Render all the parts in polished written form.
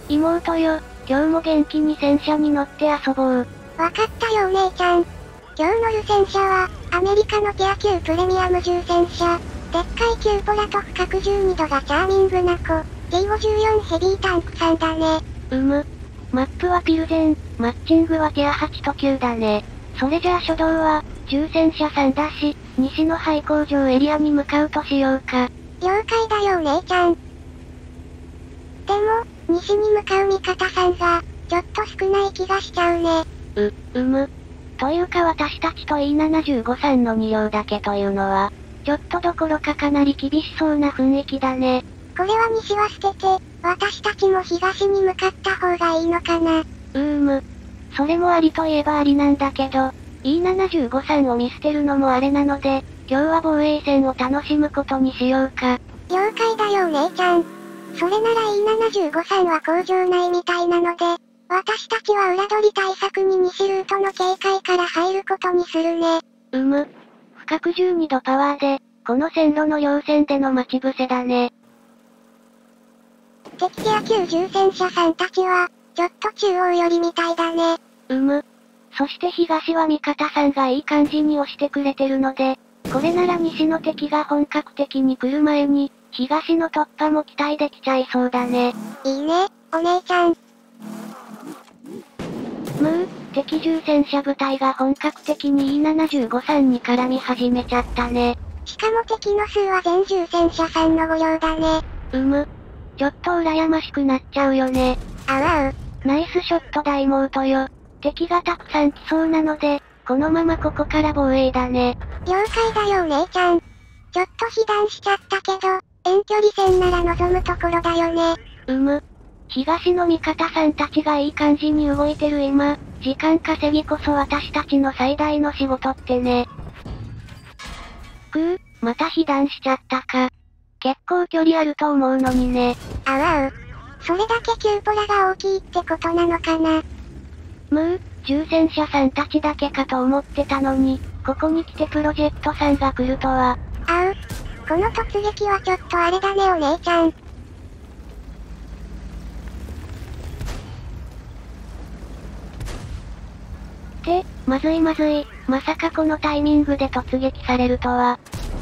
妹よ、今日も元気に戦車に乗って遊ぼう。 わかったよお姉ちゃん。今日乗る戦車は、アメリカのティア級プレミアム重戦車。でっかいキューポラと不覚12度がチャーミングな子。T54 ヘビータンクさんだね。 マップはピルゼン、マッチングはティア8と9だね。それじゃあ初動は、重戦車さんだし、西の廃工場エリアに向かうとしようか。 了解だよお姉ちゃん。でも、西に向かう味方さんが、ちょっと少ない気がしちゃうね。 というか私たちと E75 さんの2両だけというのは、ちょっとどころかかなり厳しそうな雰囲気だね。 これは西は捨てて、私たちも東に向かった方がいいのかな。 それもありといえばありなんだけど、E75 さんを見捨てるのもあれなので、今日は防衛戦を楽しむことにしようか。 了解だよお姉ちゃん。それなら E75 さんは工場内みたいなので、私たちは裏取り対策に西ルートの警戒から入ることにするね。 不覚12度パワーで、この線路の両線での待ち伏せだね。 敵ティア級重戦車さんたちは、ちょっと中央寄りみたいだね。 そして東は味方さんがいい感じに押してくれてるので、これなら西の敵が本格的に来る前に、東の突破も期待できちゃいそうだね。 いいね、お姉ちゃん。 敵重戦車部隊が本格的に E75 さんに絡み始めちゃったね。 しかも敵の数は全重戦車さんの5両だね。 ちょっと羨ましくなっちゃうよね。ナイスショットだ妹よ。敵がたくさん来そうなので、このままここから防衛だね。 了解だよお姉ちゃん。ちょっと被弾しちゃったけど、遠距離戦なら望むところだよね。 東の味方さんたちがいい感じに動いてる今、時間稼ぎこそ私たちの最大の仕事ってね。また被弾しちゃったか。結構距離あると思うのにね。 それだけキューポラが大きいってことなのかな。 重戦車さんたちだけかと思ってたのに、ここに来てプロジェクトさんが来るとは。 この突撃はちょっとあれだねお姉ちゃん。 まずい。まさかこのタイミングで突撃されるとは。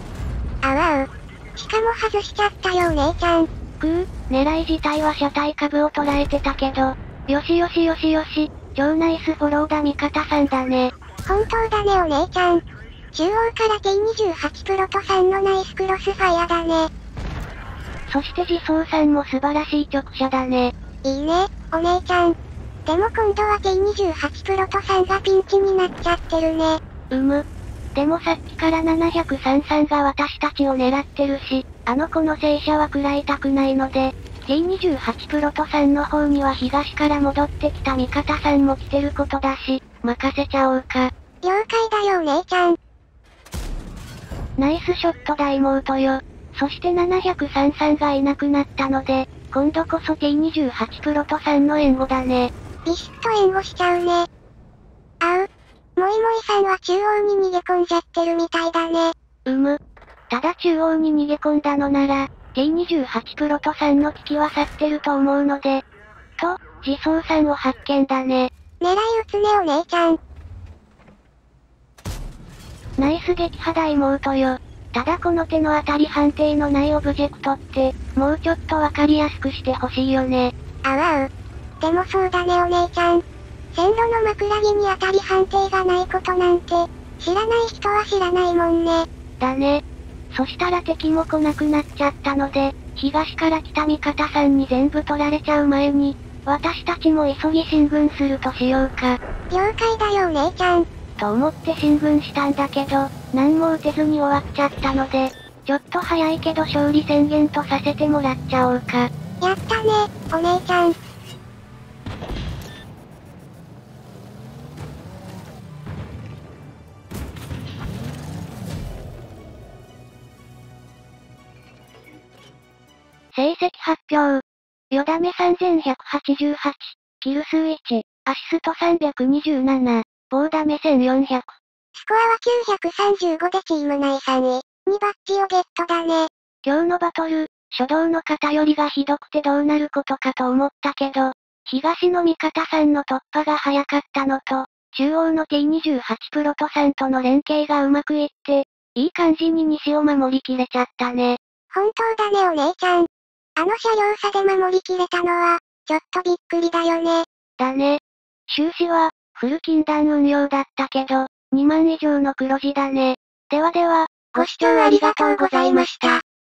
しかも外しちゃったよお姉ちゃん。 狙い自体は車体下部を捉えてたけど、よし。超ナイスフォローだ味方さんだね。 本当だねお姉ちゃん。中央から T28 プロトさんのナイスクロスファイアだね。 そして自走さんも素晴らしい直射だね。 いいね、お姉ちゃん。でも今度は T28 プロトさんがピンチになっちゃってるね。 でもさっきから733が私たちを狙ってるし、この戦車は食らいたくないので、T28 プロトさんの方には東から戻ってきた味方さんも来てることだし、任せちゃおうか。 了解だよお姉ちゃん。 ナイスショットだ妹よ。そして733がいなくなったので、今度こそ T28 プロトさんの援護だね。 ビシッと援護しちゃうね。モイモイさんは中央に逃げ込んじゃってるみたいだね。 ただ中央に逃げ込んだのなら、T28 プロトさんの危機は去ってると思うので、自走さんを発見だね。 狙い撃つねお姉ちゃん。 ナイス撃破だ妹よ。ただこの手の当たり判定のないオブジェクトって、もうちょっとわかりやすくしてほしいよね。 でもそうだねお姉ちゃん。線路の枕木に当たり判定がないことなんて、知らない人は知らないもんね。 だね。そしたら敵も来なくなっちゃったので、東から来た味方さんに全部取られちゃう前に、私たちも急ぎ進軍するとしようか。 了解だよお姉ちゃん。 と思って進軍したんだけど、何も打てずに終わっちゃったので、ちょっと早いけど勝利宣言とさせてもらっちゃおうか。 やったね、お姉ちゃん。 成績発表。よだめ3188、キル数1、アシスト327、棒ダメ1400。 スコアは935でチーム内3位、にバッジをゲットだね。 今日のバトル、 初動の偏りがひどくてどうなることかと思ったけど、東の味方さんの突破が早かったのと、中央の T28 プロトさんとの連携がうまくいって、いい感じに西を守りきれちゃったね。 本当だねお姉ちゃん。あの車両差で守りきれたのは、ちょっとびっくりだよね。 だね。終始は、フル禁断運用だったけど、2万以上の黒字だね。ではでは、 ご視聴ありがとうございました。